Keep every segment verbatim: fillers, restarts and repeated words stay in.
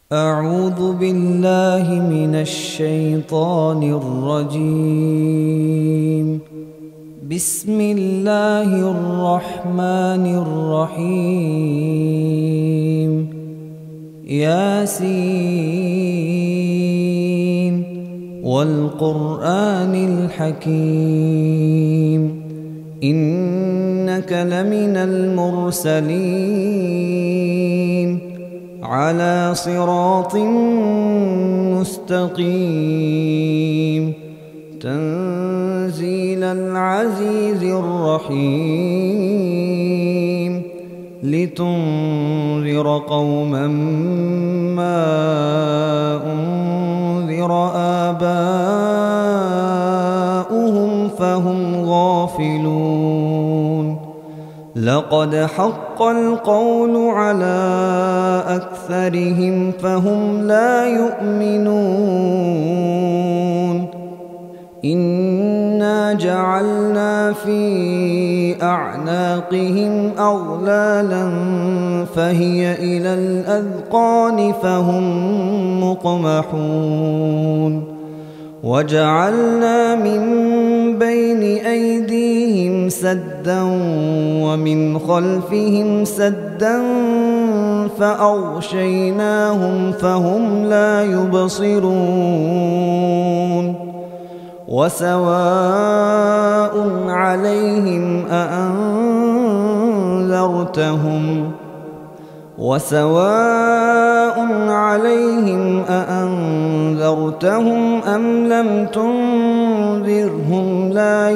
أعوذ بالله من الشيطان الرجيم. بسم الله الرحمن الرحيم. ياسين والقرآن الحكيم إنك لمن المرسلين على صراط مستقيم تنزيل العزيز الرحيم لتنذر قوما ما أنذر آباؤهم فهم غافلون. لقد حق القول على أكثرهم فهم لا يؤمنون. إنا جعلنا في أعناقهم أغلالا فهي إلى الأذقان فهم مقمحون. وجعلنا من بين أيديهم سدا ومن خلفهم سدا فأغشيناهم فهم لا يبصرون. وسواء عليهم أأنذرتهم وسواء عليهم أأنذرتهم أم لم تنذرهم لا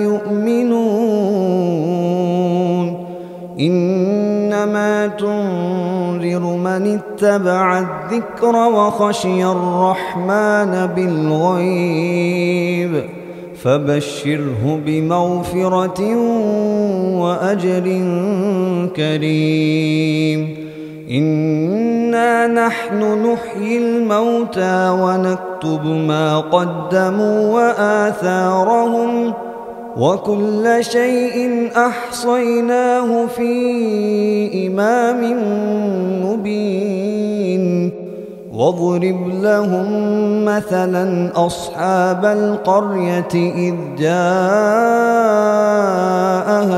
يؤمنون. إنما تنذر من اتبع الذكر وخشي الرحمن بالغيب فبشره بمغفرة وأجر كريم. إنا نحن نحيي الموتى ونكتب ما قدموا وآثارهم وكل شيء أحصيناه في إمام مبين. واضرب لهم مثلا أصحاب القرية إذ جاءها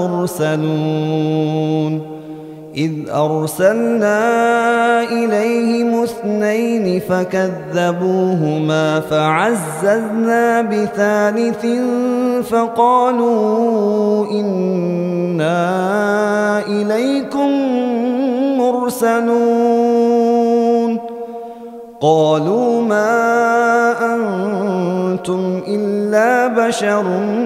المرسلون إذ أرسلنا إليهم اثنين فكذبوهما فعززنا بثالث فقالوا إنا إليكم مرسلون. قالوا ما أنتم إلا بشر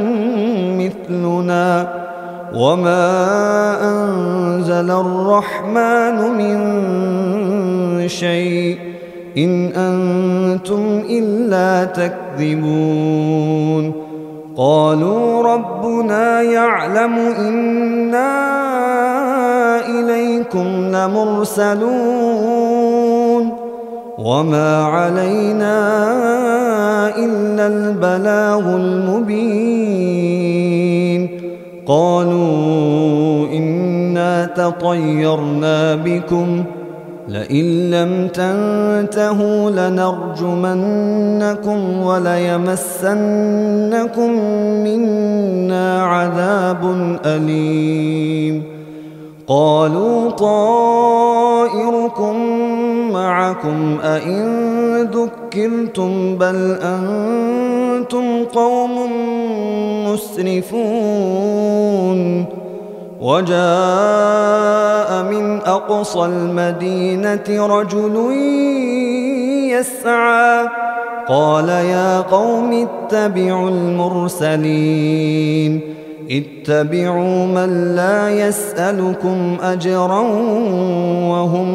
مثلنا وما أنزل الرحمن من شيء إن أنتم إلا تكذبون. قالوا ربنا يعلم إنا إليكم لمرسلون وما علينا إلا البلاغ المبين. قالوا إنا تطيرنا بكم لئن لم تنتهوا لنرجمنكم وليمسنكم منا عذاب أليم. قالوا طائركم معكم أئن ذكرتم بل أنتم قوم مسرفون. وجاء من أقصى المدينة رجل يسعى قال يا قوم اتبعوا المرسلين اتبعوا من لا يسألكم أجرا وهم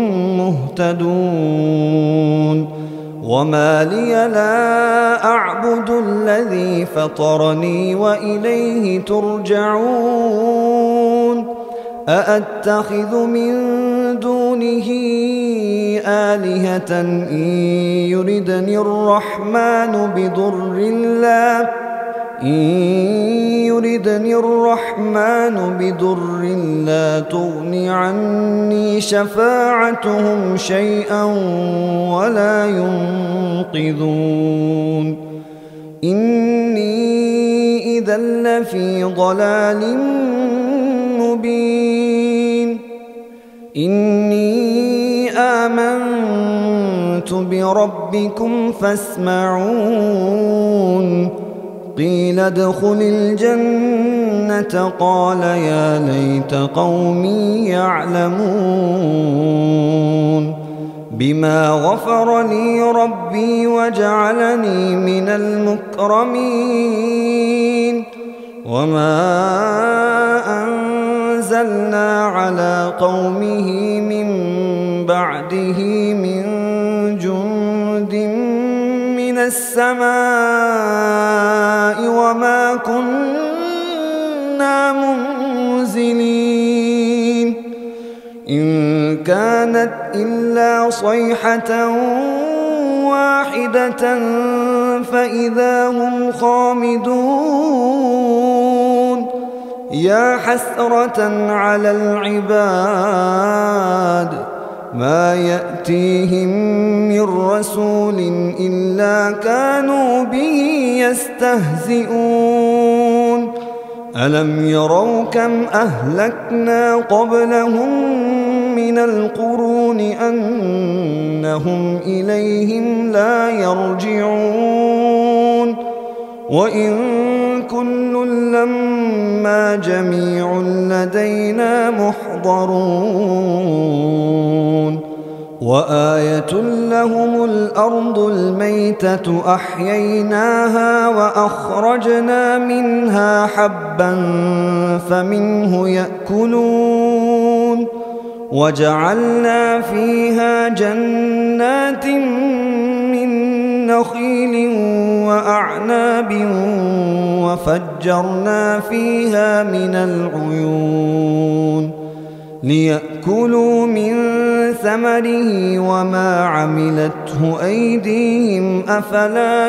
مهتدون. وما لي لا أعبد الذي فطرني وإليه ترجعون. أأتخذ من دونه آلهة إن يردني الرحمن بضر لا إن يردني الرحمن بضر لا تغن عني شفاعتهم شيئا ولا ينقذون إني إذا لفي ضلال مبين إني آمنت بربكم فاسمعون قيل ادخل الجنة قال يا ليت قومي يعلمون بما غفر لي ربي وجعلني من المكرمين وما أنزلنا على قومه من بعده من جند من السماء وما كنا منزلين إن كانت إلا صيحة واحدة فإذا هم خامدون يا حسرة على العباد ما يأتيهم من رسول إلا كانوا به يستهزئون ألم يروا كم أهلكنا قبلهم من القرون أنهم إليهم لا يرجعون وإن كل لما جميع لدينا محضرون وآية لهم الأرض الميتة أحييناها وأخرجنا منها حبا فمنه يأكلون وجعلنا فيها جنات من نخيل وأعناب وفجرنا فيها من العيون ليأكلوا من ثمره وما عملته أيديهم أفلا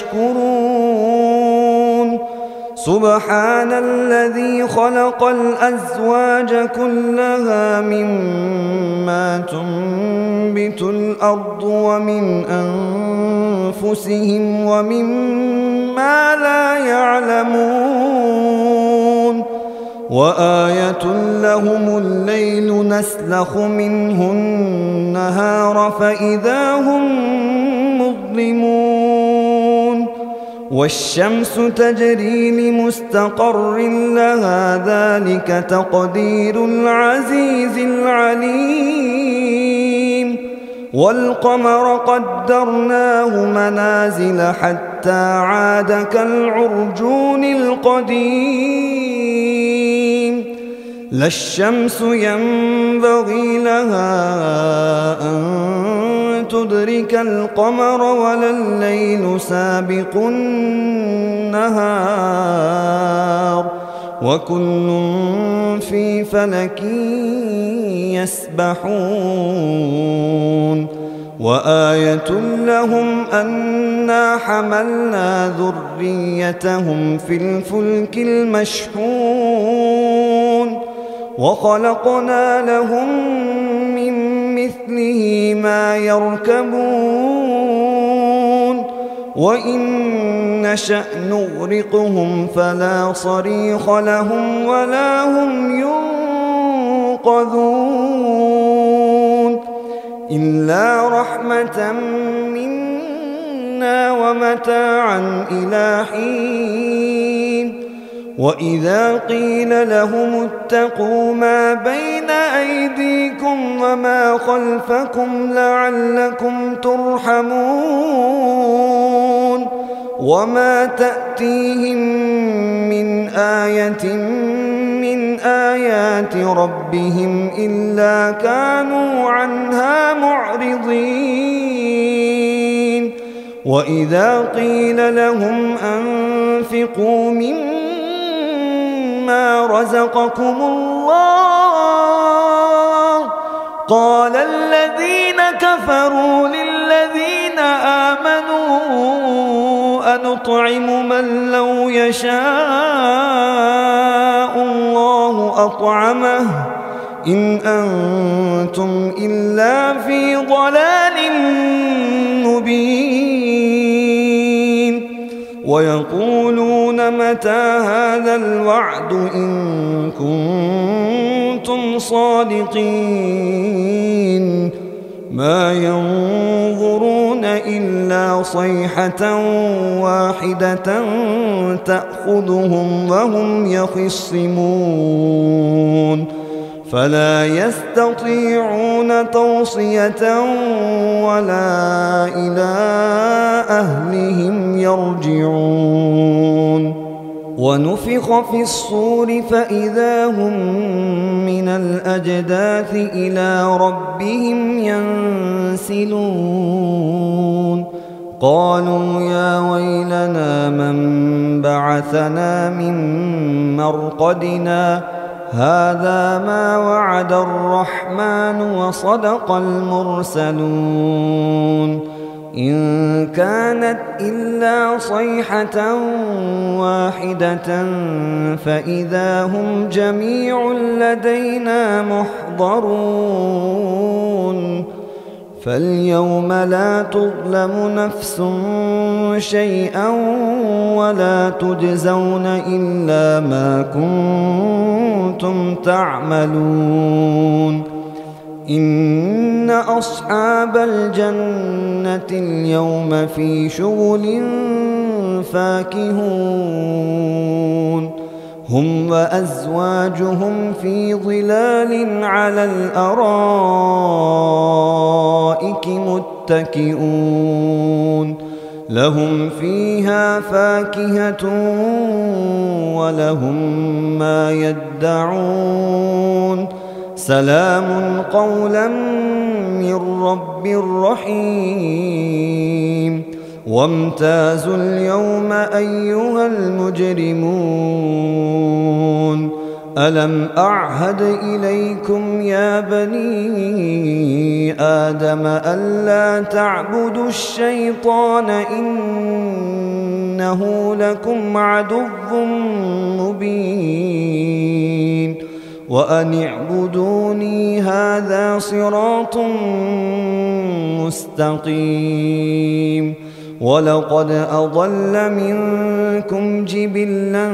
يشكرون سبحان الذي خلق الأزواج كلها مما تنبت الأرض ومن أنفسهم ومما لا يعلمون وآية لهم الليل نسلخ منه النهار فإذا هم مظلمون والشمس تجري لمستقر لها ذلك تقدير العزيز العليم والقمر قدرناه منازل حتى عاد كالعرجون القديم لا الشمس ينبغي لها أن تدرك القمر ولا الليل سابق النهار وكل في فلك يسبحون وآية لهم أنا حملنا ذريتهم في الفلك المشحون وخلقنا لهم من مثله ما يركبون وإن نشأ نغرقهم فلا صريخ لهم ولا هم ينقذون إلا رحمة منا ومتاعا إلى حين وإذا قيل لهم اتقوا ما بين أيديكم وما خلفكم لعلكم ترحمون وما تأتيهم من آية من آيات ربهم إلا كانوا عنها معرضين وإذا قيل لهم أنفقوا مما رزقكم الله قال الذين كفروا للذين آمنوا أنطعم من لو يشاء الله أطعمه إن أنتم إلا في ضلال مبين ويقولون متى هذا الوعد إن كنتم صادقين ما ينظرون إلا صيحة واحدة تأخذهم وهم يخصمون فلا يستطيعون توصية ولا إلى أهلهم يرجعون ونفخ في الصور فإذا هم من الأجداث إلى ربهم ينسلون قالوا يا ويلنا من بعثنا من مرقدنا هذا ما وعد الرحمن وصدق المرسلون إن كانت إلا صيحة واحدة فإذا هم جميع لدينا محضرون فاليوم لا تظلم نفس شيئا ولا تجزون إلا ما كنتم تعملون إن أصحاب الجنة اليوم في شغل فاكهون هم وأزواجهم في ظلال على الأرائك متكئون لهم فيها فاكهة ولهم ما يدعون سلام قولا من رب رحيم وامتازوا اليوم أيها المجرمون ألم أعهد إليكم يا بني آدم ألا تعبدوا الشيطان إنه لكم عدو مبين وأن اعبدوني هذا صراط مستقيم ولقد أضل منكم جبلا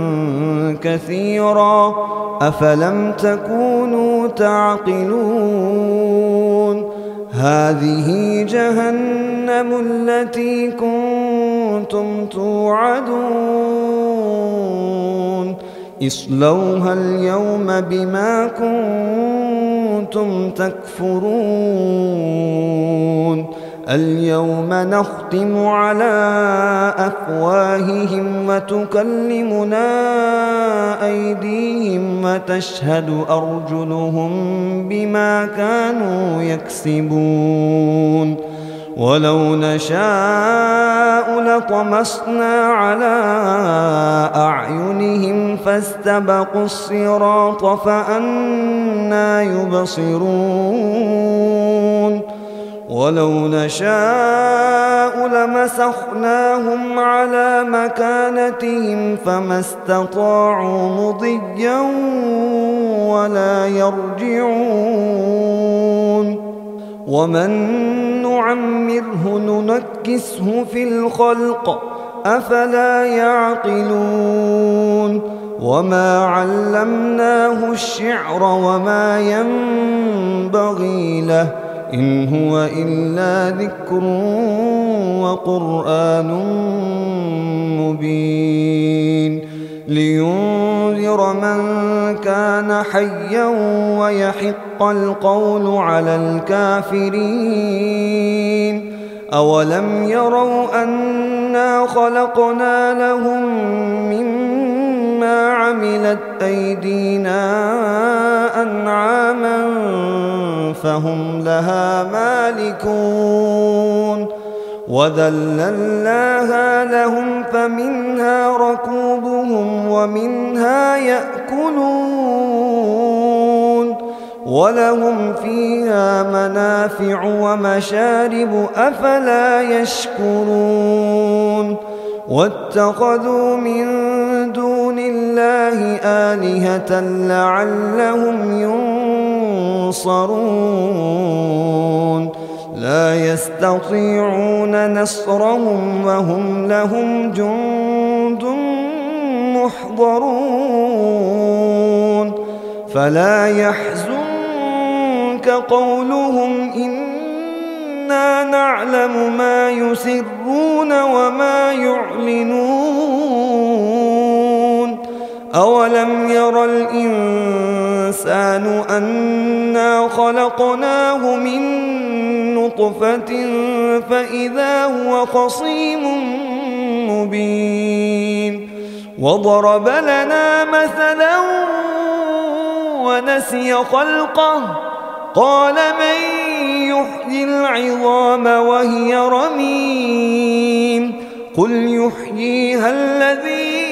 كثيرا أفلم تكونوا تعقلون هذه جهنم التي كنتم توعدون اصلوها اليوم بما كنتم تكفرون اليوم نختم على أفواههم وتكلمنا أيديهم وتشهد أرجلهم بما كانوا يكسبون ولو نشاء لطمسنا على أعينهم فاستبقوا الصراط فأنى يبصرون ولو نشاء لمسخناهم على مكانتهم فما استطاعوا مضيا ولا يرجعون ومن نعمره ننكسه في الخلق أفلا يعقلون وما علمناه الشعر وما ينبغي له إن هو إلا ذكر وقرآن مبين لينذر من كان حيا ويحق القول على الكافرين أولم يروا أنا خلقنا لهم مما عملت أيدينا أنعاما فهم لها مالكون وذللناها لهم فمنها ركوبهم ومنها يأكلون ولهم فيها منافع ومشارب أفلا يشكرون واتخذوا من دون الله آلهة لعلهم ينصرون لا يستطيعون نصرهم وهم لهم جند محضرون فلا يحزنك قولهم إنا نعلم ما يسرون وما يعلنون أولم ير الإنسان أنا خلقناه من نطفة فإذا هو خصيم مبين وضرب لنا مثلا ونسي خلقه قال من يحيي العظام وهي رميم قل يحييها الذي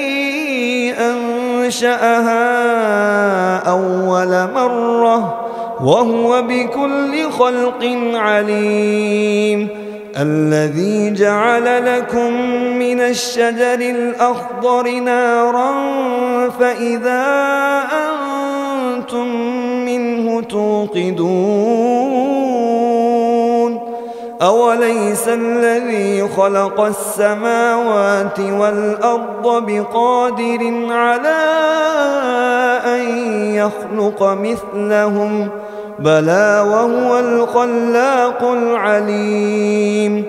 أنشأها أول مرة وهو بكل خلق عليم الذي جعل لكم من الشجر الأخضر نارا فإذا أنتم منه توقدون أوليس الذي خلق السماوات والأرض بقادر على أن يخلق مثلهم بلى وهو الخلاق العليم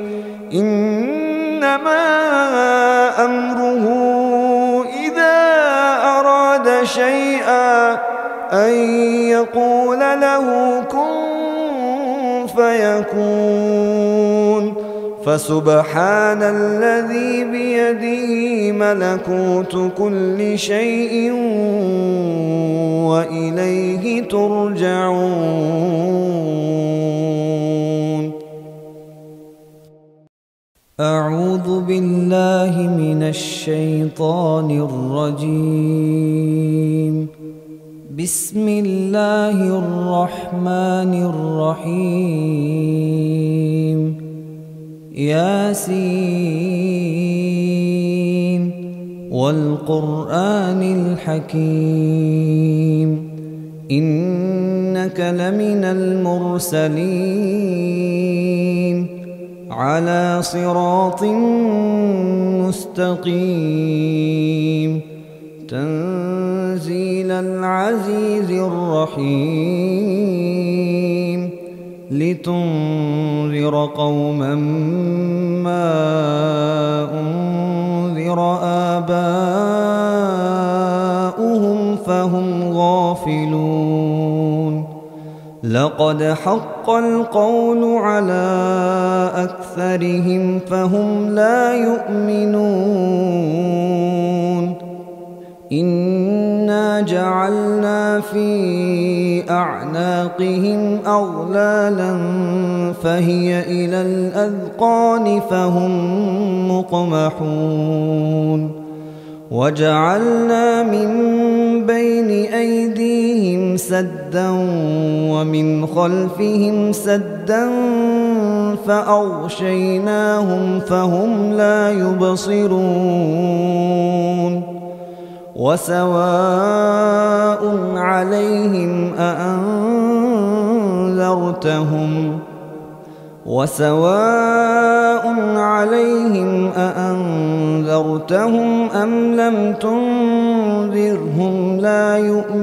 إنما أمره إذا أراد شيئا أن يقول له كن فيكون فسبحان الذي بيده ملكوت كل شيء وإليه ترجعون. أعوذ بالله من الشيطان الرجيم. بسم الله الرحمن الرحيم. ياسين والقرآن الحكيم إنك لمن المرسلين على صراط مستقيم تنزيل العزيز الرحيم لتنذر قوما ما أنذر آباؤهم فهم غافلون لقد حق القول على أكثرهم فهم لا يؤمنون إنا جعلنا في أعناقهم أغلالا فهي إلى الأذقان فهم مقمحون وجعلنا من بين أيديهم سدا ومن خلفهم سدا فأغشيناهم فهم لا يبصرون وسواء عليهم أأنذرتهم وسواء عليهم أأنذرتهم أم لم تنذرهم لا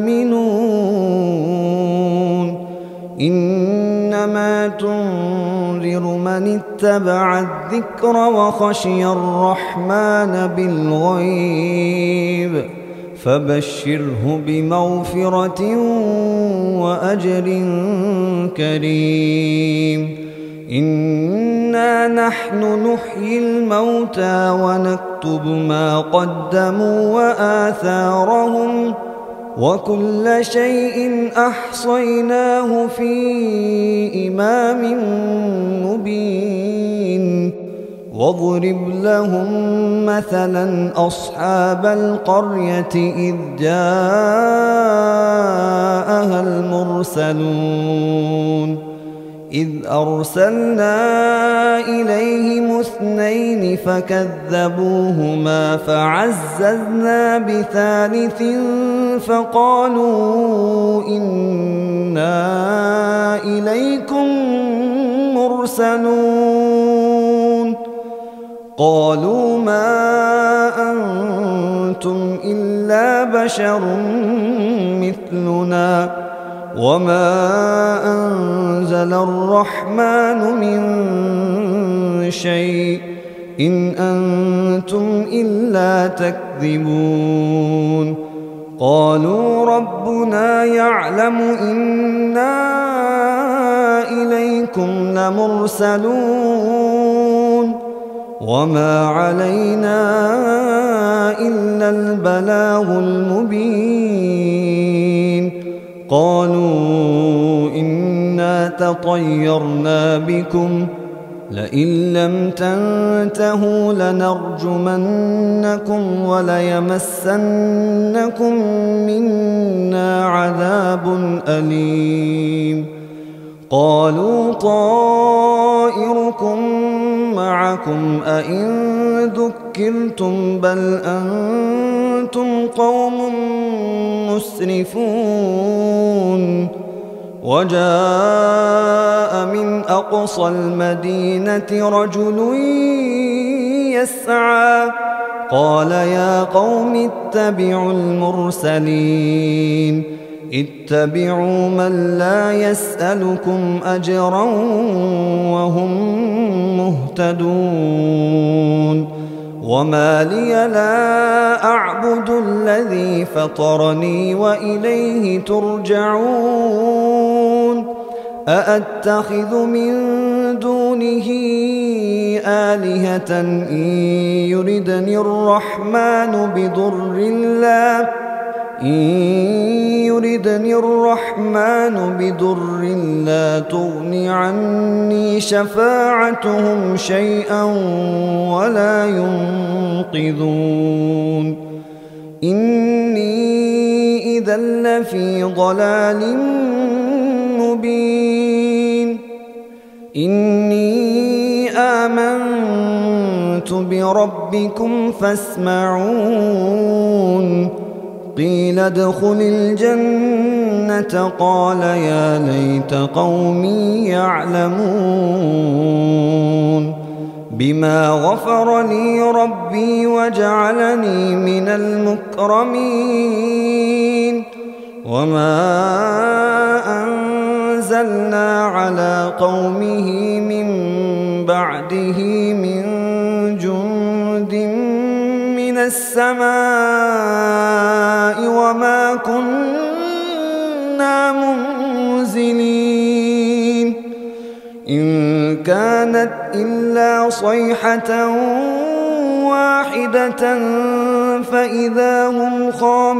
يؤمنون إنما تنذر من اتبع الذكر وخشي الرحمن بالغيب فبشره بمغفرة وأجر كريم إنا نحن نحيي الموتى ونكتب ما قدموا وآثارهم وكل شيء أحصيناه في إمام مبين واضرب لهم مثلا أصحاب القرية إذ جاءها المرسلون إذ أرسلنا إليهم اثنين فكذبوهما فعززنا بثالث فقالوا إنا إليكم مرسلون قالوا ما أنتم إلا بشر مثلنا وما أنزل الرحمن من شيء إن أنتم إلا تكذبون قالوا ربنا يعلم إنا إليكم لمرسلون وما علينا إلا البلاغ المبين قالوا إنا تطيرنا بكم لئن لم تنتهوا لنرجمنكم وليمسنكم منا عذاب أليم قالوا طائركم معكم أئن ذكرتم بل أنتم قوم مسرفون وجاء من أقصى المدينة رجل يسعى قال يا قوم اتبعوا المرسلين اتبعوا من لا يسألكم أجرا وهم مهتدون وما لي لا أعبد الذي فطرني وإليه ترجعون أأتخذ من دونه آلهة إن يردني الرحمن بضر لا إن يردني الرحمن بضر لا تغن عني شفاعتهم شيئا ولا ينقذون إني إذا لفي ضلال مبين إني آمنت بربكم فاسمعون قيل ادخل الجنة قال يا ليت قومي يعلمون بما غفر لي ربي وجعلني من المكرمين وما أنزلنا على قومه من بعده من جند من السماء وما كنا منزلين إن كانت إلا صيحة واحدة فإذا هم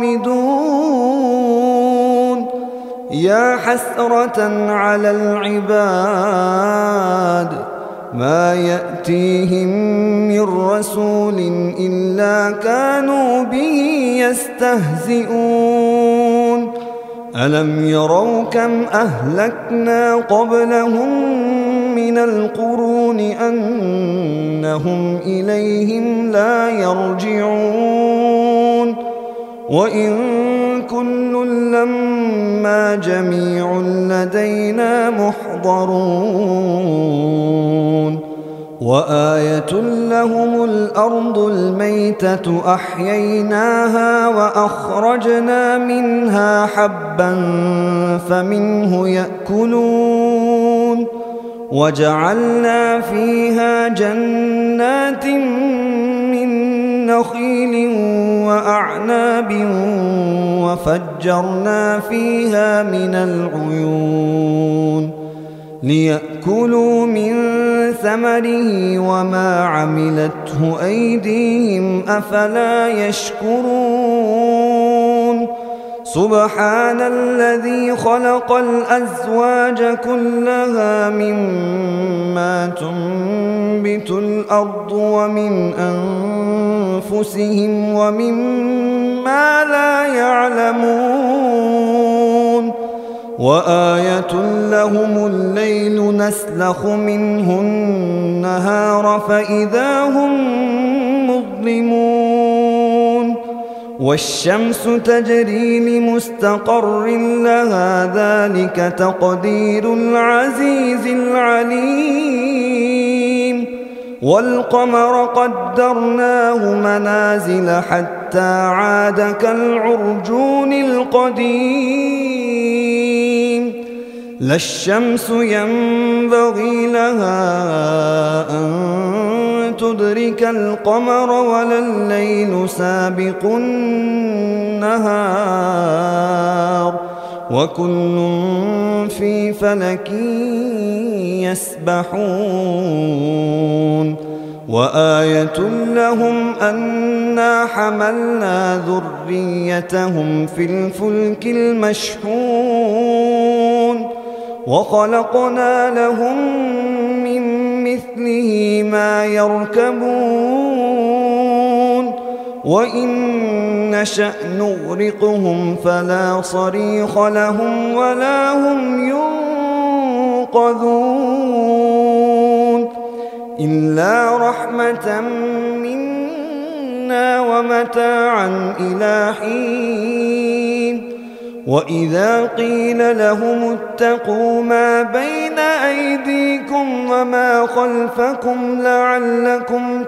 خامدون يا حسرة على العباد ما يأتيهم من رسول إلا كانوا به يستهزئون ألم يروا كم أهلكنا قبلهم من القرون أنهم إليهم لا يرجعون وإن كل لما جميع لدينا محضرون وآية لهم الأرض الميتة أحييناها وأخرجنا منها حبا فمنه يأكلون وجعلنا فيها جنات من نخيل وأعناب وفجرنا فيها من العيون ليأكلوا من ثمره وما عملته أيديهم أفلا يشكرون سبحان الذي خلق الأزواج كلها مما تنبت الأرض ومن أنفسهم ومما لا يعلمون وآية لهم الليل نسلخ منه النهار فإذا هم مظلمون والشمس تجري لمستقر لها ذلك تقدير العزيز العليم والقمر قدرناه منازل حتى عاد كالعرجون القديم لا الشمس ينبغي لها أن تدرك القمر ولا الليل سابق النهار وكل في فلك يسبحون وآية لهم أنا حملنا ذريتهم في الفلك المشحون وخلقنا لهم من مثله ما يركبون وإن نشأ نغرقهم فلا صريخ لهم ولا هم ينقذون إلا رحمة منا ومتاعا إلى حين وإذا قيل لهم اتقوا ما بين أيديكم وما خلفكم لعلكم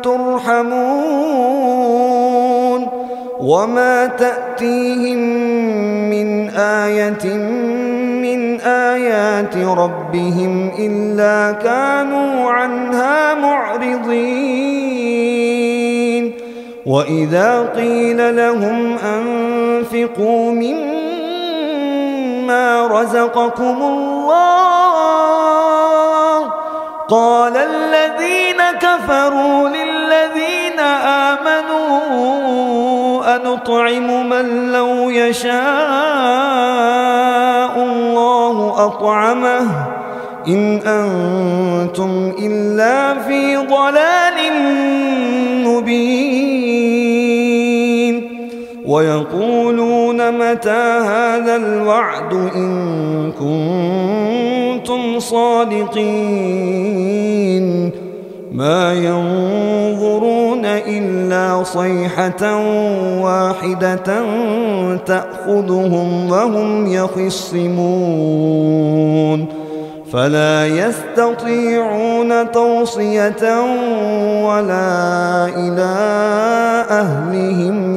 ترحمون وما تأتيهم من آية من آيات ربهم إلا كانوا عنها معرضين وإذا قيل لهم أنفقوا مما رزقكم الله قال الذين كفروا للذين آمنوا أنطعم من لو يشاء الله أطعمه إن أنتم إلا في ضلال مبين ويقولون متى هذا الوعد إن كنتم صادقين ما ينظرون إلا صيحة واحدة تأخذهم وهم يخصمون فلا يستطيعون توصية ولا إلى أهلهم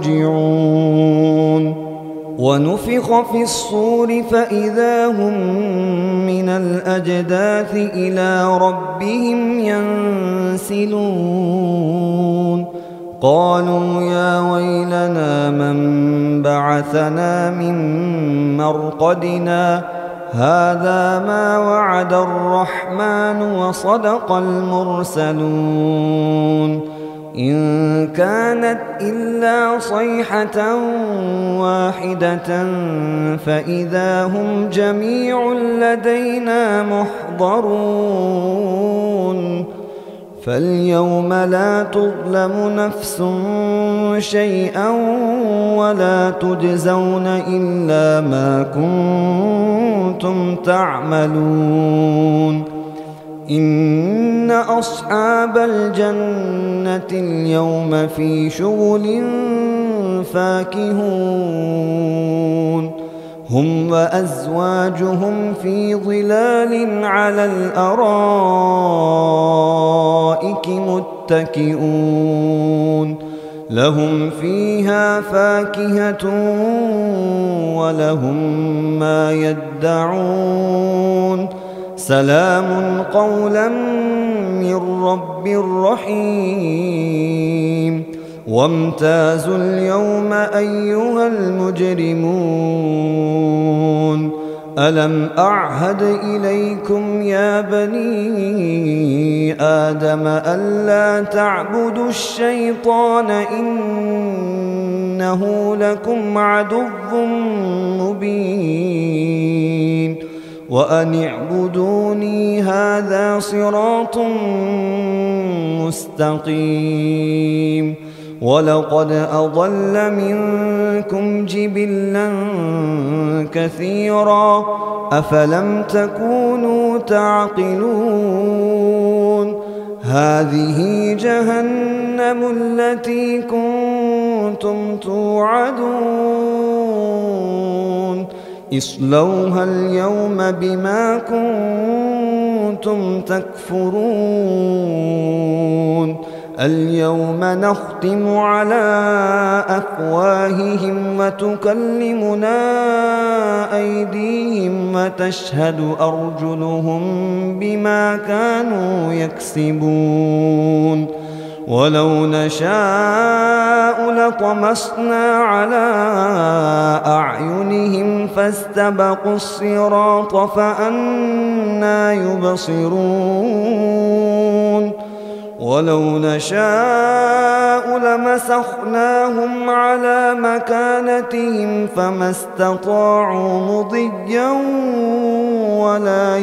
يرجعون ونفخ في الصور فإذا هم من الأجداث إلى ربهم ينسلون قالوا يا ويلنا من بعثنا من مرقدنا هذا ما وعد الرحمن وصدق المرسلون إن كانت إلا صيحة واحدة فإذا هم جميع لدينا محضرون فاليوم لا تظلم نفس شيئا ولا تجزون إلا ما كنتم تعملون إن أصحاب الجنة اليوم في شغل فاكهون هم وأزواجهم في ظلال على الأرائك متكئون لهم فيها فاكهة ولهم ما يدعون سلام قولا من رب رحيم وامتازوا اليوم أيها المجرمون ألم أعهد إليكم يا بني آدم ألا تعبدوا الشيطان إنه لكم عدو مبين وأن اعبدوني هذا صراط مستقيم ولقد أضل منكم جبلا كثيرا أفلم تكونوا تعقلون هذه جهنم التي كنتم توعدون اصلوها اليوم بما كنتم تكفرون اليوم نختم على أفواههم وتكلمنا أيديهم وتشهد أرجلهم بما كانوا يكسبون ولو نشاء لطمسنا على أعينهم فاستبقوا الصراط فأنى يبصرون ولو نشاء لمسخناهم على مكانتهم فما استطاعوا مضيا ولا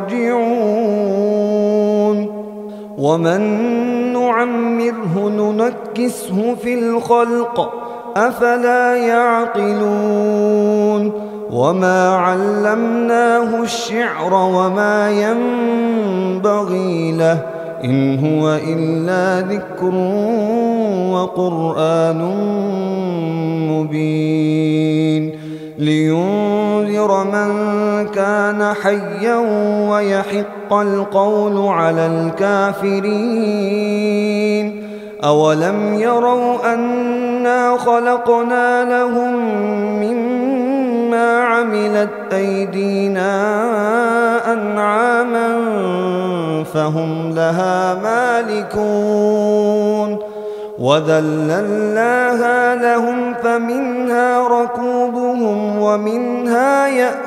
يرجعون ومن نعمره ننكسه في الخلق أفلا يعقلون وما علمناه الشعر وما ينبغي له إن هو إلا ذكر وقرآن مبين لينذر من كان حيا ويحق القول على الكافرين أولم يروا أنا خلقنا لهم مما عملت أيدينا أنعاما فهم لها مالكون وذللناها لهم فمنها ركوبهم ومنها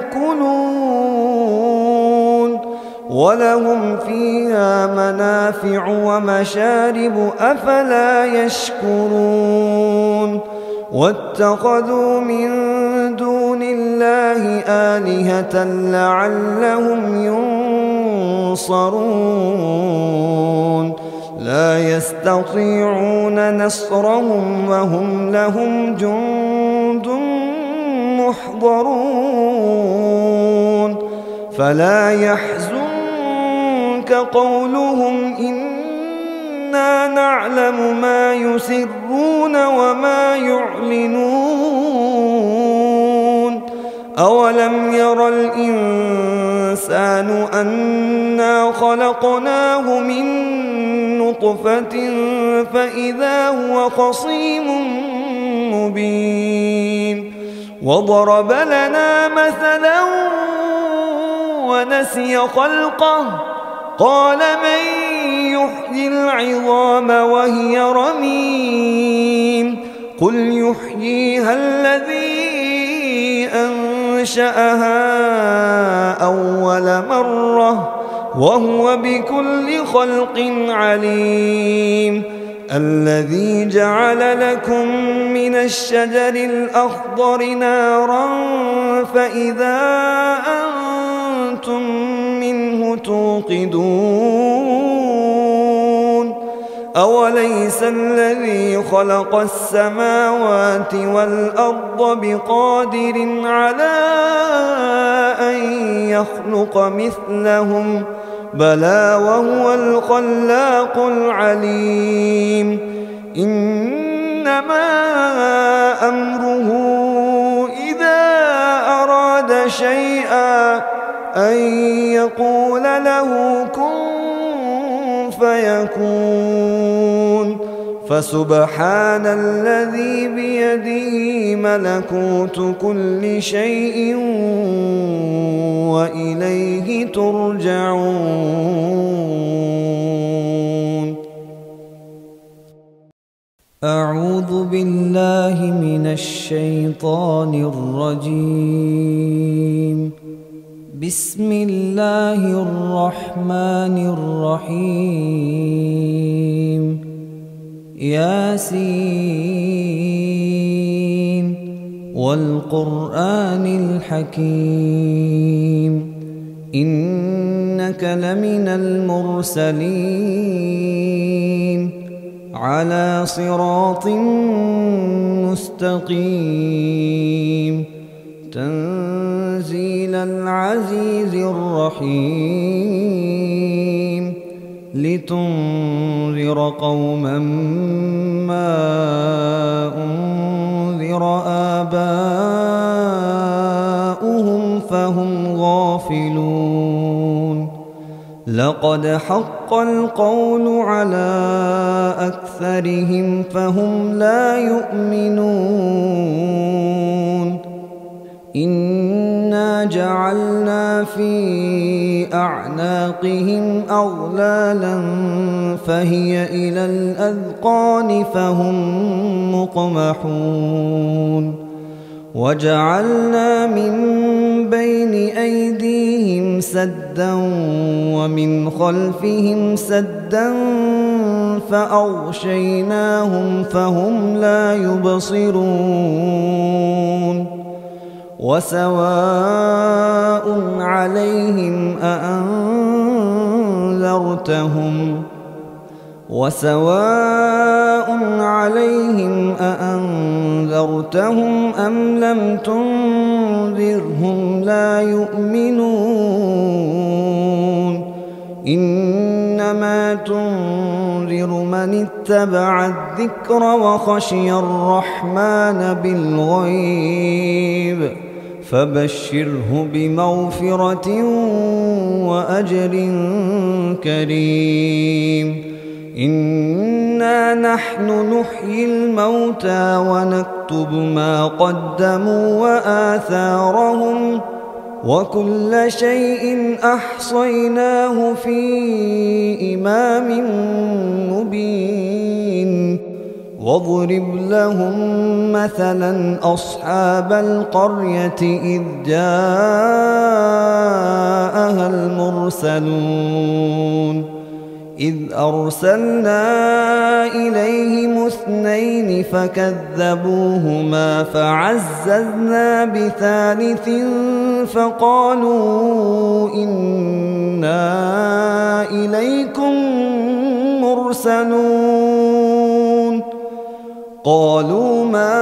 يأكلون ولهم فيها منافع ومشارب أفلا يشكرون واتخذوا من دون الله آلهة لعلهم ينصرون لا يستطيعون نصرهم وهم لهم جند محضرون فلا يحزنك قولهم إنا نعلم ما يسرون وما يعلنون أولم ير الإنسان أنا خلقناه من نطفة فإذا هو خصيم مبين وضرب لنا مثلا ونسي خلقه قال من يحيي العظام وهي رميم قل يحييها الذي أنشأها أول مرة وهو بكل خلق عليم الذي جعل لكم من الشجر الأخضر نارا فإذا أنتم منه توقدون أوليس الذي خلق السماوات والأرض بقادر على أن يخلق مثلهم بلى وهو الخلاق العليم إنما أمره إذا أراد شيئا أن يقول له كن فيكون فسبحان الذي بيده ملكوت كل شيء وإليه ترجعون أعوذ بالله من الشيطان الرجيم بسم الله الرحمن الرحيم ياسين والقرآن الحكيم إنك لمن المرسلين على صراط مستقيم تنزيل العزيز الرحيم لتنذر قوما ما أنذر آباؤهم فهم غافلون لقد حق القول على أكثرهم فهم لا يؤمنون إنا جعلنا في أعناقهم أغلالا فهي إلى الأذقان فهم مقمحون وجعلنا من بين أيديهم سدا ومن خلفهم سدا فأغشيناهم فهم لا يبصرون وسواء عليهم أأنذرتهم وسواء عليهم أأنذرتهم أم لم تنذرهم لا يؤمنون إنما تنذر من اتبع الذكر وخشي الرحمن بالغيب فبشره بمغفرة وأجر كريم إنا نحن نحيي الموتى ونكتب ما قدموا وآثارهم وكل شيء أحصيناه في إمام مبين واضرب لهم مثلا أصحاب القرية إذ جاءها المرسلون إذ أرسلنا إليهم اثنين فكذبوهما فعززنا بثالث فقالوا إنا إليكم مرسلون قالوا ما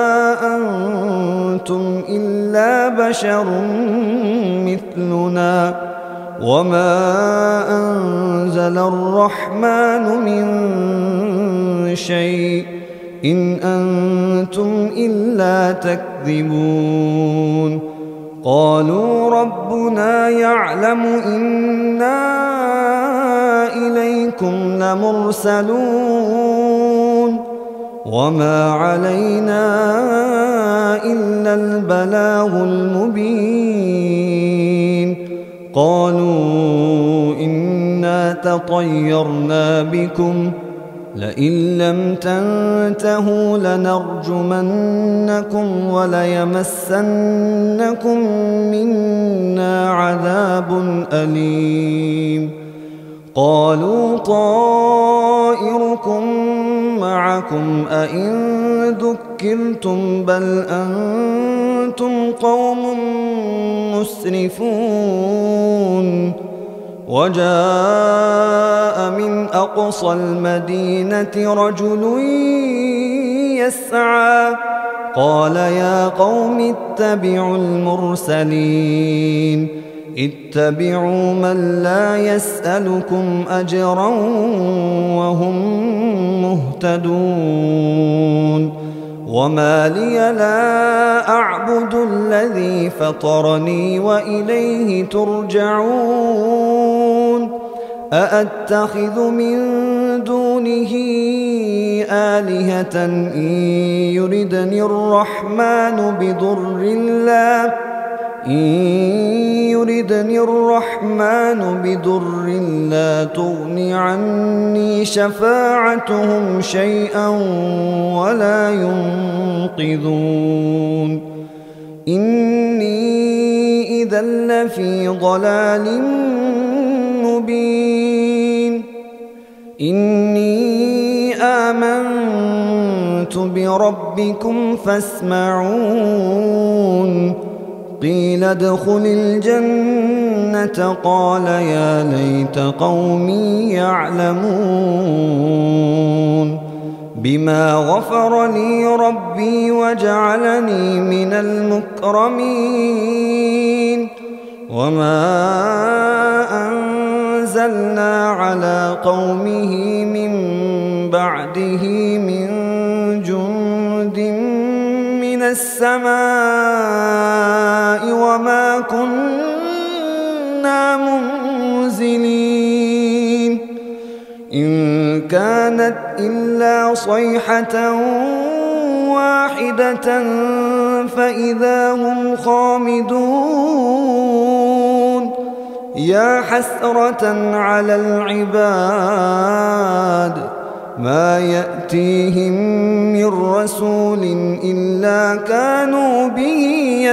أنتم إلا بشر مثلنا وما أنزل الرحمن من شيء إن أنتم إلا تكذبون قالوا ربنا يعلم إنا إليكم لمرسلون وما علينا إلا البلاغ المبين قالوا إنا تطيرنا بكم لئن لم تنتهوا لنرجمنكم وليمسنكم منا عذاب أليم قالوا طائركم معكم أئن ذكرتم بل أنتم قوم مسرفون وجاء من أقصى المدينة رجل يسعى قال يا قوم اتبعوا المرسلين اتبعوا من لا يسألكم أجرا وهم مهتدون وما لي لا أعبد الذي فطرني وإليه ترجعون أأتخذ من دونه آلهة إن يردني الرحمن بضر لا إن يردني الرحمن بضر لا تغن عني شفاعتهم شيئا ولا ينقذون إني إذا لفي ضلال مبين إني آمنت بربكم فاسمعون قيل ادخل الجنة قال يا ليت قومي يعلمون بما غفر لي ربي وجعلني من المكرمين وما أنزلنا على قومه من بعده من جند من السماء وما كنا منزلين إن كانت إلا صيحة واحدة فإذا هم خامدون يا حسرة على العباد ما يأتيهم من رسول إلا كانوا به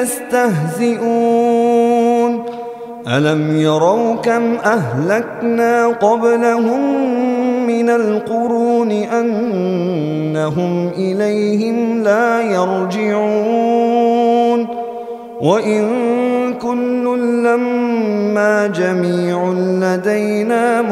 يستهزئون ألم يروا كم أهلكنا قبلهم من القرون أنهم إليهم لا يرجعون وإن كل لما جميع لدينا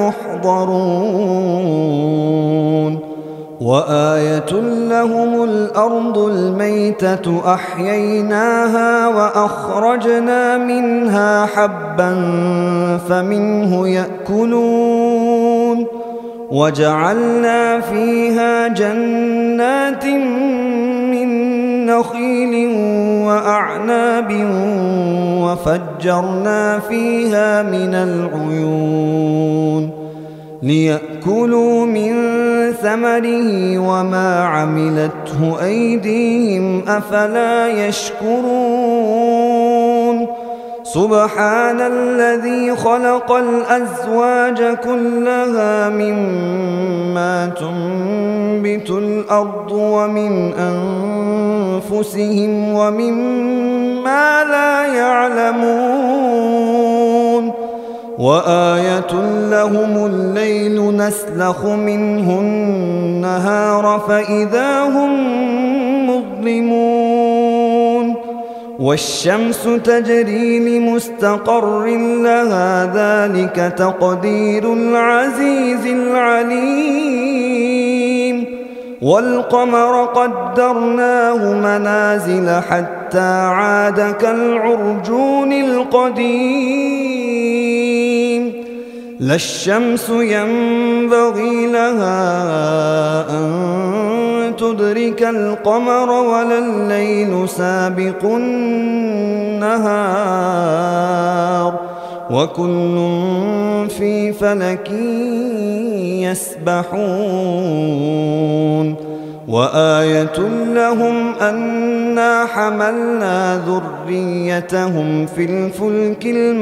محضرون وآية لهم الأرض الميتة أحييناها وأخرجنا منها حبا فمنه يأكلون وجعلنا فيها جنات من نخيل وأعناب وفجرنا فيها من العيون ليأكلوا من ثمره وما عملته أيديهم أفلا يشكرون سبحان الذي خلق الأزواج كلها مما تنبت الأرض ومن أنفسهم ومما لا يعلمون وآية لهم الليل نسلخ منه النهار فإذا هم مظلمون والشمس تجري لمستقر لها ذلك تقدير العزيز العليم والقمر قدرناه منازل حتى عاد كالعرجون القديم لا الشمس ينبغي لها أن تدرك القمر ولا الليل سابق النهار وكل في فلك يسبحون وآية لهم أنا حملنا ذريتهم في الفلك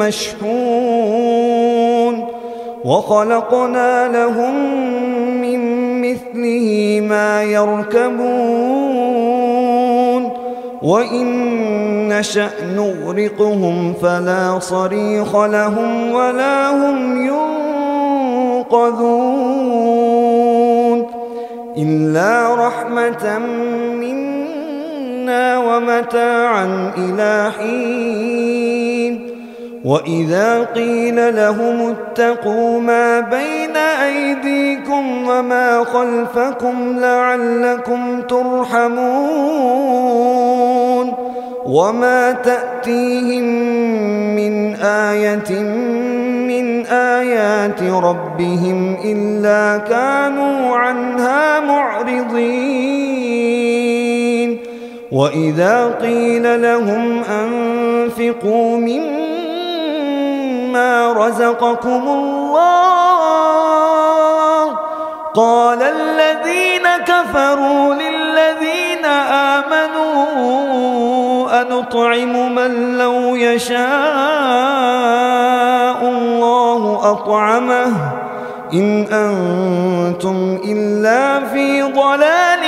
المشحون وخلقنا لهم من مثله ما يركبون وإن نشأ نغرقهم فلا صريخ لهم ولا هم ينقذون إلا رحمة منا ومتاعا إلى حين وإذا قيل لهم اتقوا ما بين أيديكم وما خلفكم لعلكم ترحمون وما تأتيهم من آية من آيات ربهم إلا كانوا عنها معرضين وإذا قيل لهم أنفقوا مما رزقكم الله قال الذين كفروا للذين آمنوا أنطعم من لو يشاء الله أطعمه إن أنتم إلا في ضلال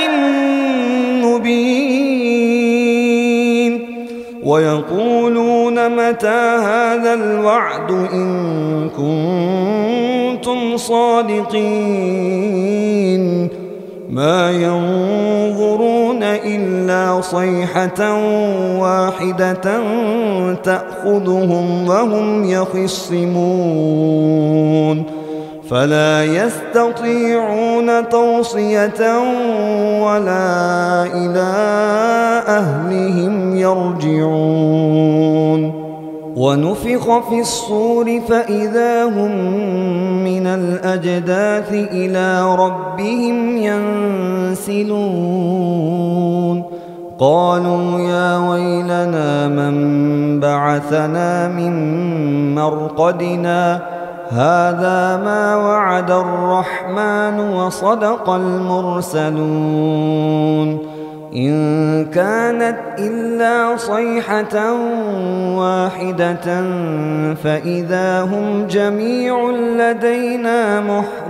مبين ويقولون متى هذا الوعد إن كنتم صادقين ما ينظرون إلا صيحة واحدة تأخذهم وهم يخصمون فلا يستطيعون توصية ولا إلى أهلهم يرجعون ونفخ في الصور فإذا هم من الأجداث إلى ربهم ينسلون قالوا يا ويلنا من بعثنا من مرقدنا هذا ما وعد الرحمن وصدق المرسلون إن كانت إلا صيحة واحدة فإذا هم جميع لدينا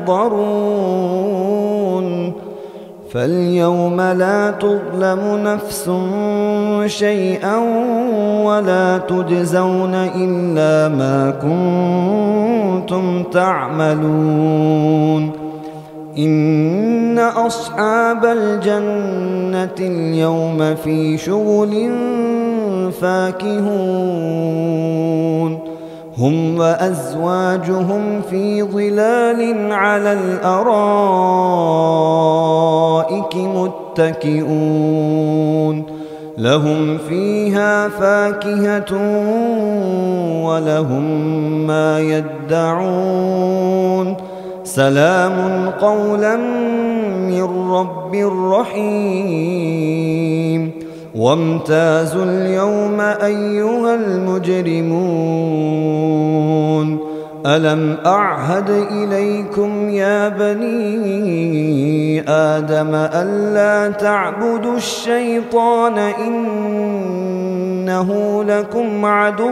محضرون فاليوم لا تظلم نفس شيئا ولا تجزون إلا ما كنتم تعملون إن أصحاب الجنة اليوم في شغل فاكهون هم وأزواجهم في ظلال على الأرائك متكئون لهم فيها فاكهة ولهم ما يدعون سلام قولا من رب رحيم وامتازوا اليوم أيها المجرمون ألم أعهد إليكم يا بني آدم ألا تعبدوا الشيطان إنه لكم عدو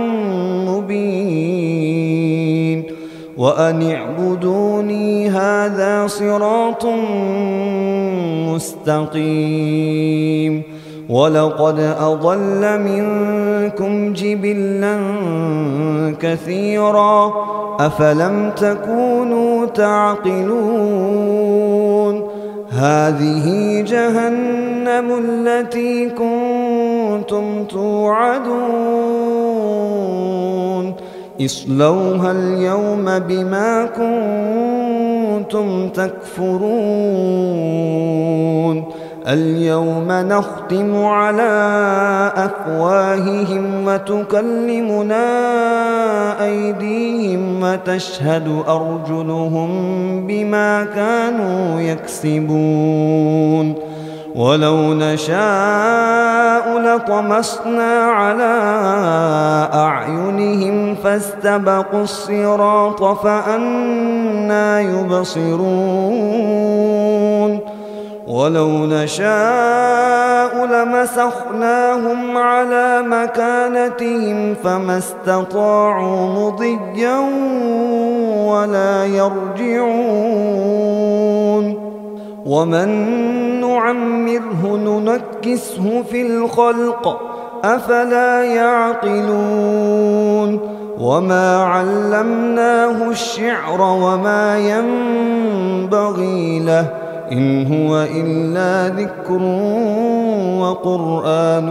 مبين وأن اعبدوني هذا صراط مستقيم ولقد أضل منكم جبلا كثيرا أفلم تكونوا تعقلون هذه جهنم التي كنتم توعدون اصلوها اليوم بما كنتم تكفرون اليوم نختم على أفواههم وتكلمنا أيديهم وتشهد أرجلهم بما كانوا يكسبون ولو نشاء لطمسنا على أعينهم فاستبقوا الصراط فأنى يبصرون ولو نشاء لمسخناهم على مكانتهم فما استطاعوا مضيا ولا يرجعون ومن نعمره ننكسه في الخلق أفلا يعقلون وما علمناه الشعر وما ينبغي له إن هو إلا ذكر وقرآن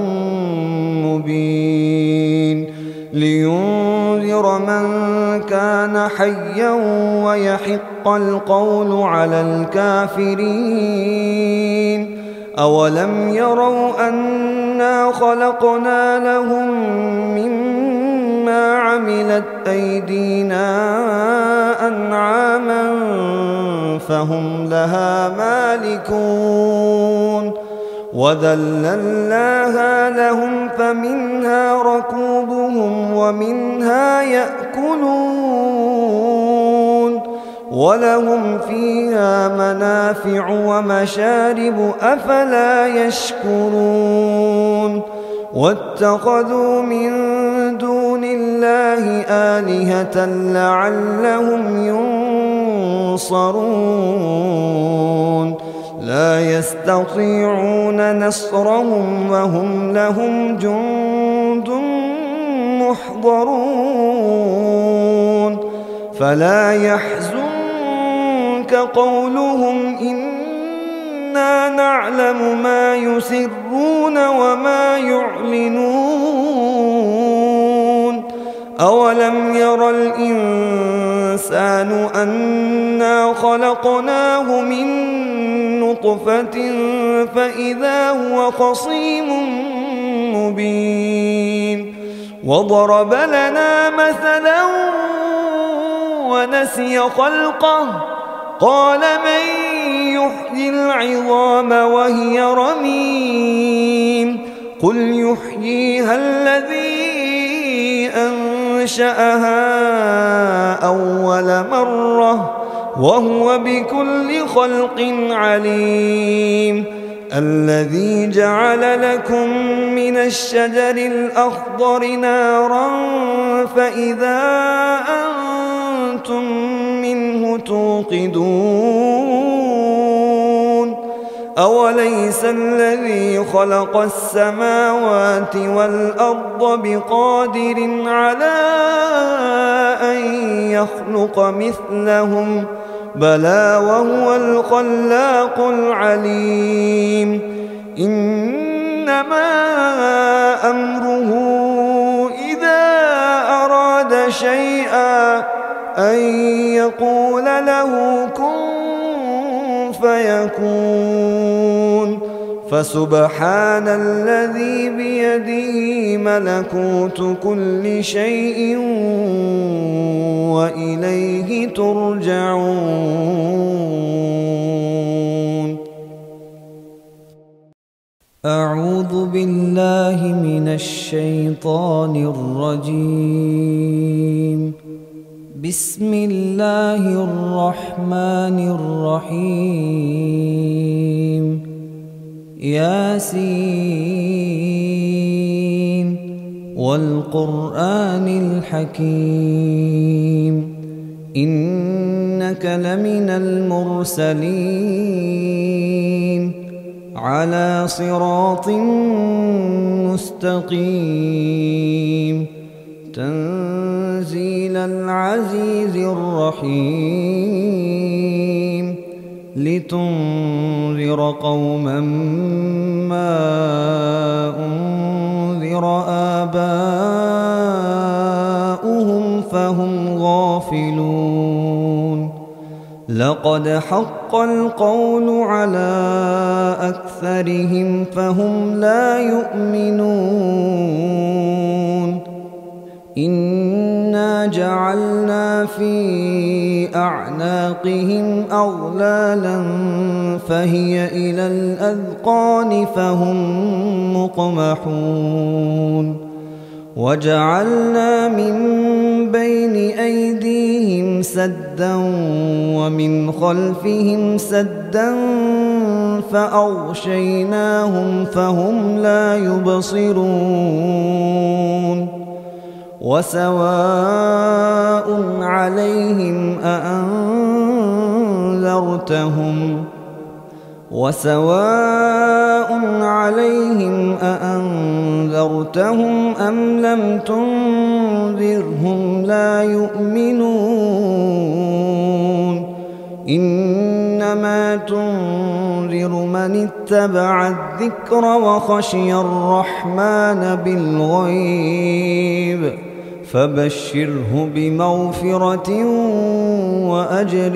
مبين لينذر من كان حيا ويحق القول على الكافرين أولم يروا أنا خلقنا لهم مما عملت أيدينا أنعاما فهم لها مالكون وذللناها لهم فمنها ركوبهم ومنها يأكلون ولهم فيها منافع ومشارب أفلا يشكرون واتخذوا من دون الله آلهة لعلهم ينصرون لا يستطيعون نصرهم وهم لهم جند محضرون فلا يحزنك قولهم إنا نعلم ما يسرون وما يعلنون أولم ير الإنسان الإنسان أنا خلقناه من نطفة فإذا هو خصيم مبين وضرب لنا مثلا ونسي خلقه قال من يحيي العظام وهي رميم قل يحييها الذي أنشأها أول مرة وهو بكل خلق عليم الذي جعل لكم من الشجر الأخضر نارا فإذا أنتم منه توقدون أوليس الذي خلق السماوات والأرض بقادر على أن يخلق مثلهم بلى وهو الخلاق العليم إنما أمره إذا أراد شيئا أن يقول له كن فيكون فسبحان الذي بيده ملكوت كل شيء وإليه ترجعون. أعوذ بالله من الشيطان الرجيم. بسم الله الرحمن الرحيم. ياسين والقرآن الحكيم إنك لمن المرسلين على صراط مستقيم تنزيل العزيز الرحيم لتنذر قوما ما أنذر آباؤهم فهم غافلون لقد حق القول على أكثرهم فهم لا يؤمنون إنا جعلنا في أعناقهم أغلالا فهي إلى الأذقان فهم مقمحون وجعلنا من بين أيديهم سدا ومن خلفهم سدا فأغشيناهم فهم لا يبصرون وسواء عليهم أأنذرتهم وسواء عليهم أأنذرتهم أم لم تنذرهم لا يؤمنون إنما تنذر من اتبع الذكر وخشي الرحمن بالغيب فبشره بمغفرة وأجر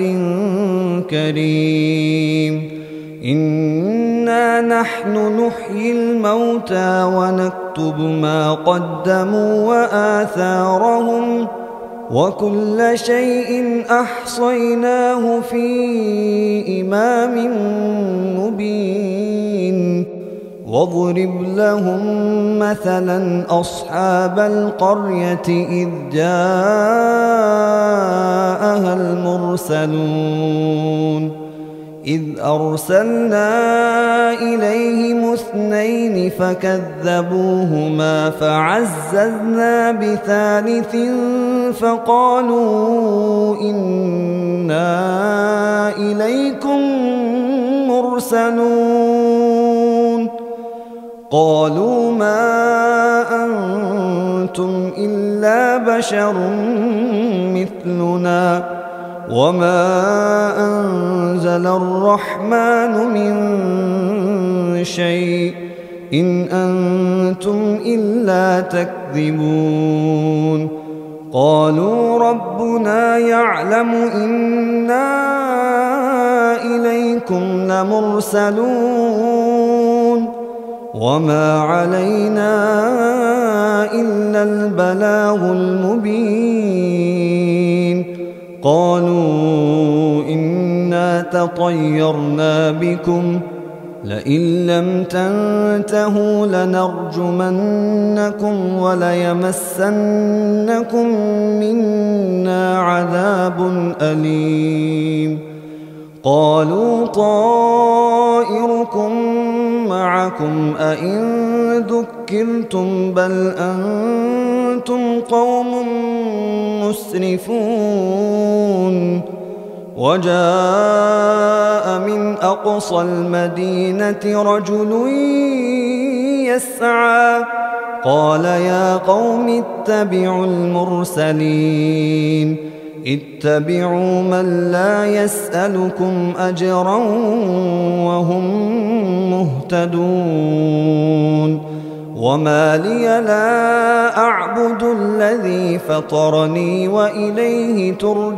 كريم إنا نحن نحيي الموتى ونكتب ما قدموا وآثارهم وكل شيء أحصيناه في إمام مبين واضرب لهم مثلا أصحاب القرية إذ جاءها المرسلون إذ أرسلنا إليهم اثنين فكذبوهما فعززنا بثالث فقالوا إنا إليكم مرسلون قالوا ما أنتم إلا بشر مثلنا وما أنزل الرحمن من شيء إن أنتم إلا تكذبون قالوا ربنا يعلم إنا إليكم لمرسلون وما علينا إلا البلاغ المبين قالوا إنا تطيرنا بكم لئن لم تنتهوا لنرجمنكم وليمسنكم منا عذاب أليم قالوا طائركم معكم أئن ذكرتم بل أنتم قوم مسرفون وجاء من أقصى المدينة رجل يسعى قال يا قوم اتبعوا المرسلين اتبعوا من لا يسألكم أجرا وهم مهتدون وما لي لا أعبد الذي فطرني وإليه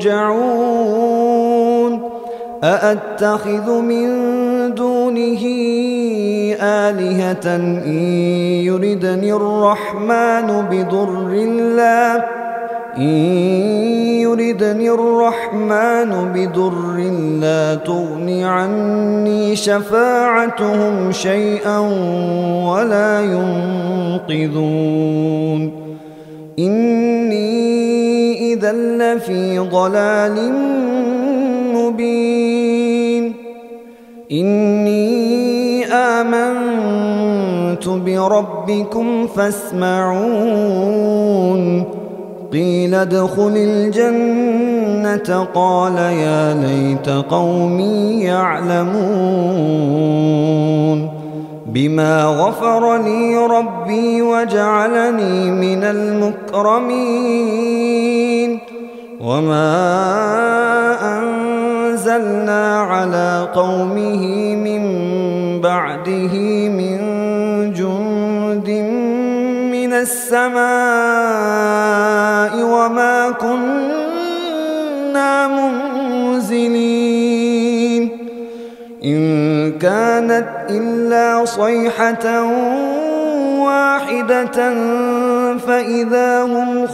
ترجعون أأتخذ من دونه آلهة إن يردني الرحمن بضر لا إن يردني الرحمن بضر لا تغن عني شفاعتهم شيئا ولا ينقذون إني إذا لفي ضلال مبين إني آمنت بربكم فاسمعون قيل ادخل الجنة قال يا ليت قومي يعلمون بما غفر لي ربي وجعلني من المكرمين وما أنزلنا على قومه من بعده من جند من السماء وما كنا منزلين إن كانت إلا صيحة واحدة فإذا هم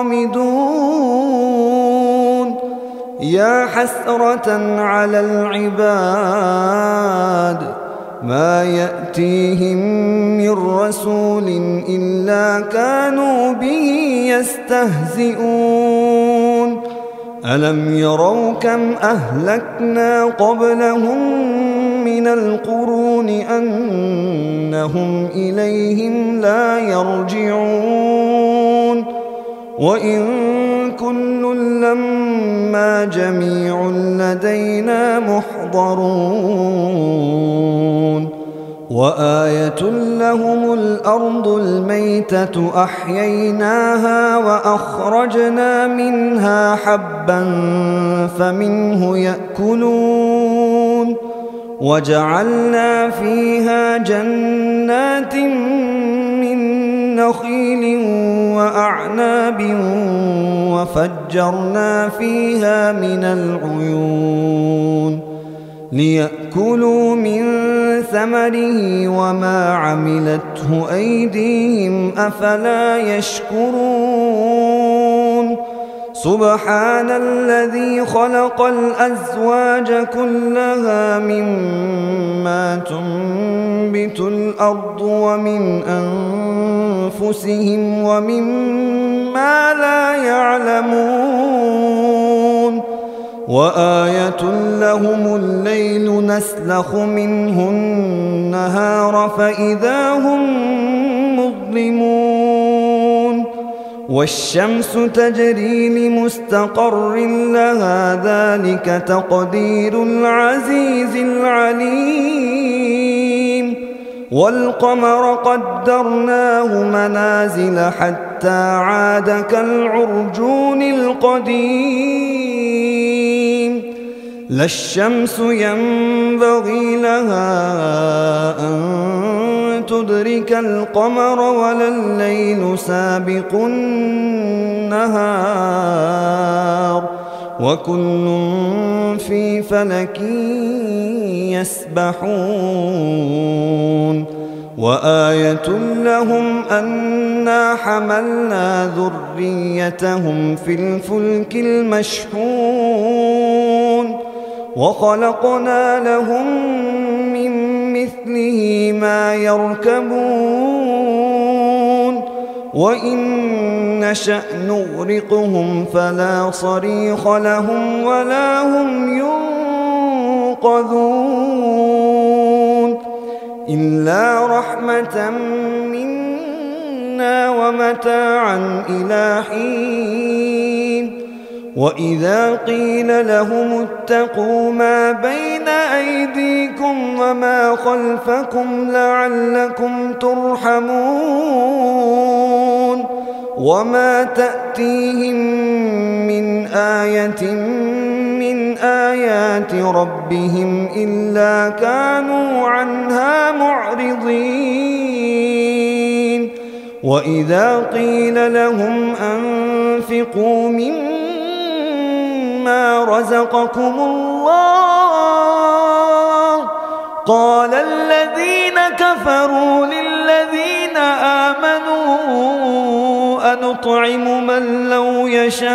خامدون يا حسرة على العباد ما يأتيهم من رسول إلا كانوا به يستهزئون ألم يروا كم أهلكنا قبلهم من القرون أنهم إليهم لا يرجعون وإن كل لما جميع لدينا محضرون وآية لهم الأرض الميتة أحييناها وأخرجنا منها حبا فمنه يأكلون وجعلنا فيها جنات من نخيل وأعناب وفجرنا فيها من العيون ليأكلوا من ثمره وما عملته أيديهم أفلا يشكرون سبحان الذي خلق الأزواج كلها مما تنبت الأرض ومن أنفسهم ومما لا يعلمون وآية لهم الليل نسلخ منه النهار فإذا هم مظلمون والشمس تجري لمستقر لها ذلك تقدير العزيز العليم والقمر قدرناه منازل حتى عاد كالعرجون القديم لا الشمس ينبغي لها أن تدرك القمر ولا الليل سابق النهار النهار وكل في فلك يسبحون وآية لهم أنا حملنا ذريتهم في الفلك المشحون وخلقنا لهم من مثله ما يركبون وإن نشأ نغرقهم فلا صريخ لهم ولا هم ينقذون إلا رحمة منا ومتاعا إلى حين وإذا قيل لهم اتقوا ما بين أيديكم وما خلفكم لعلكم ترحمون وما تأتيهم من آية من آيات ربهم إلا كانوا عنها معرضين وإذا قيل لهم أنفقوا مما رزقكم الله قال الذين كفروا للذين آمنوا أنطعم من لو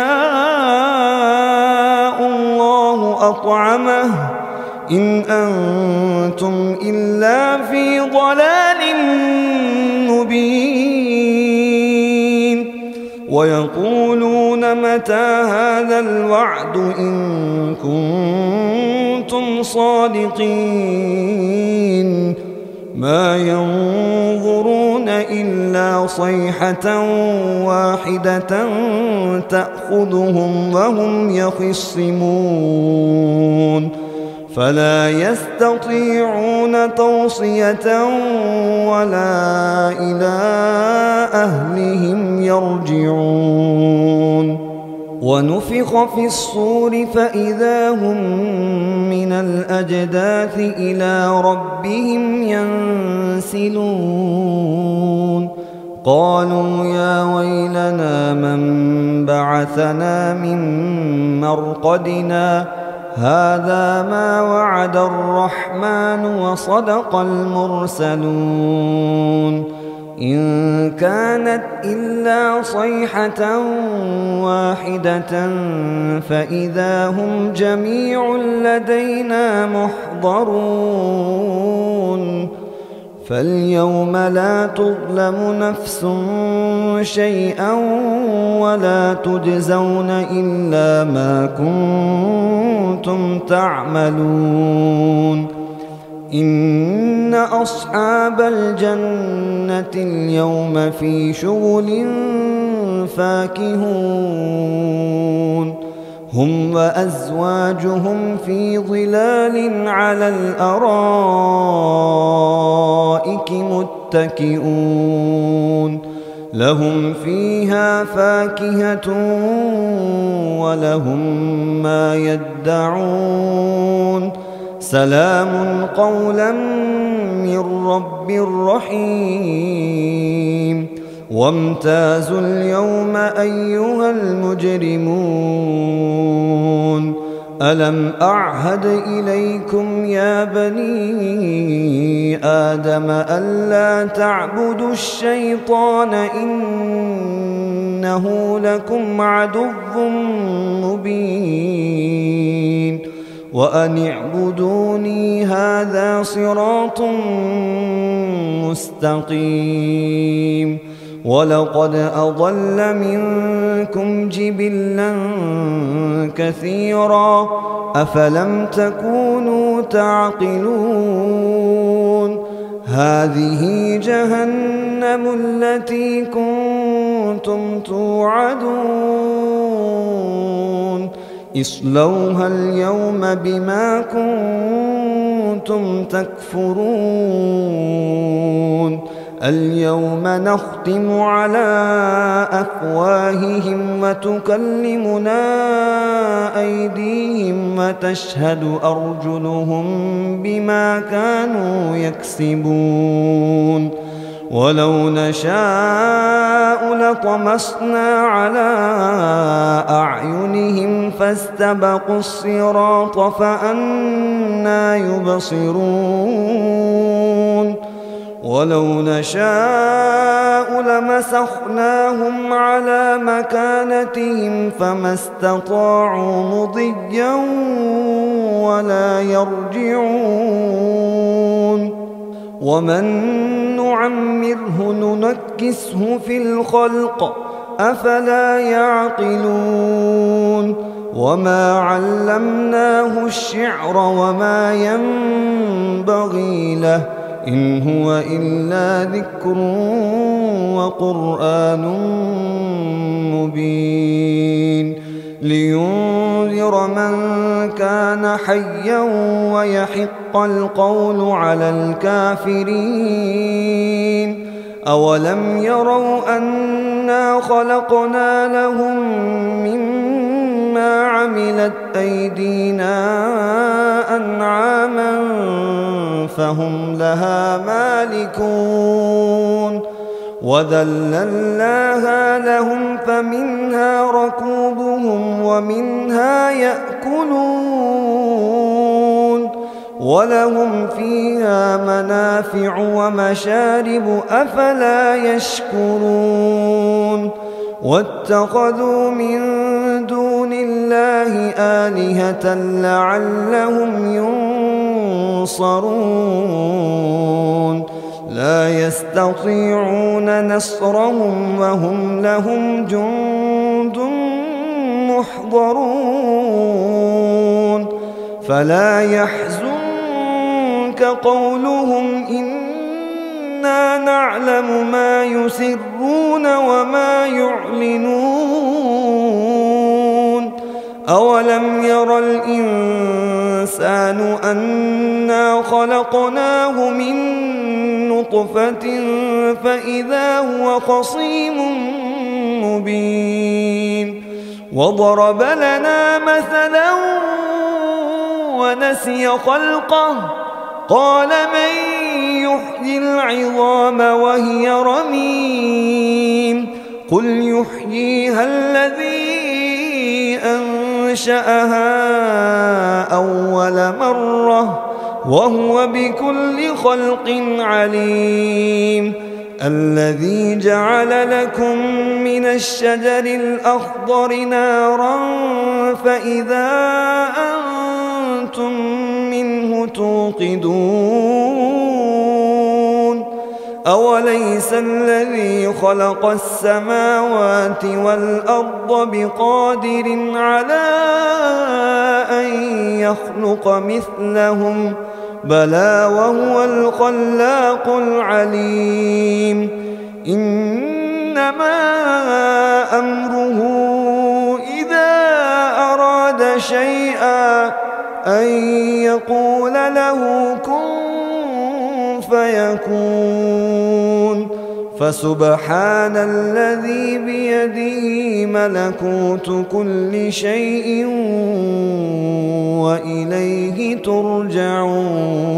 يشاء الله أطعمه إن أنتم إلا في ضلال مبين ويقولون متى هذا الوعد إن كنتم صادقين ما ينظرون إلا صيحة واحدة تأخذهم وهم يخصمون فلا يستطيعون توصية ولا إلى أهلهم يرجعون ونفخ في الصور فإذا هم من الأجداث إلى ربهم ينسلون قالوا يا ويلنا من بعثنا من مرقدنا هذا ما وعد الرحمن وصدق المرسلون إن كانت إلا صيحة واحدة فإذا هم جميع لدينا محضرون فاليوم لا تظلم نفس شيئا ولا تجزون إلا ما كنتم تعملون إن أصحاب الجنة اليوم في شغل فاكهون هم وأزواجهم في ظلال على الأرائك متكئون لهم فيها فاكهة ولهم ما يدعون سلام قولا من رب رحيم وامتازوا اليوم أيها المجرمون ألم أعهد إليكم يا بني آدم ألا تعبدوا الشيطان إنه لكم عدو مبين وأن اعبدوني هذا صراط مستقيم ولقد أضل منكم جبلا كثيرا أفلم تكونوا تعقلون هذه جهنم التي كنتم توعدون اصلوها اليوم بما كنتم تكفرون اليوم نختم على أفواههم وتكلمنا أيديهم وتشهد أرجلهم بما كانوا يكسبون ولو نشاء لطمسنا على أعينهم فاستبقوا الصراط فأنى يبصرون ولو نشاء لمسخناهم على مكانتهم فما استطاعوا مضيا ولا يرجعون ومن نعمره ننكسه في الخلق أفلا يعقلون وما علمناه الشعر وما ينبغي له إن هو إلا ذكر وقرآن مبين لينذر من كان حيا ويحق القول على الكافرين أولم يروا أنا خلقنا لهم مما عملت أيدينا أنعاما فهم لها مالكون وذللناها لهم فمنها ركوبهم ومنها يأكلون ولهم فيها منافع ومشارب أفلا يشكرون واتخذوا من دون الله آلهة لعلهم ينصرون لا يستطيعون نصرهم وهم لهم جند محضرون فلا يحزنك قولهم إنا نعلم ما يسرون وما يعلنون أولم ير الإنسان أنا خلقناه من نطفة فإذا هو خصيم مبين وضرب لنا مثلا ونسي خلقه قال من يحيي العظام وهي رميم قل يحييها الذي أنشأها أول مرة وهو بكل خلق عليم الذي جعل لكم من الشجر الأخضر نارا فإذا أنتم منه توقدون أوليس الذي خلق السماوات والأرض بقادر على أن يخلق مثلهم بلى وهو الخلاق العليم إنما أمره إذا أراد شيئا أن يقول له كن فيكون فسبحان الذي بيده ملكوت كل شيء وإليه ترجعون.